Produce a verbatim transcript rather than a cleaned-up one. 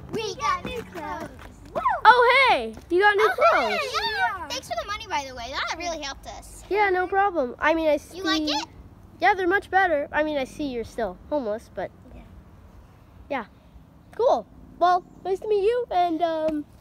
We got new clothes. Woo! Oh, hey, you got new oh, clothes. Hey, yeah. Yeah. Thanks for the money, by the way. That really helped us. Yeah, no problem. I mean, I see. You like it? Yeah, they're much better. I mean, I see you're still homeless, but yeah. Yeah. Cool. Well, nice to meet you, and um.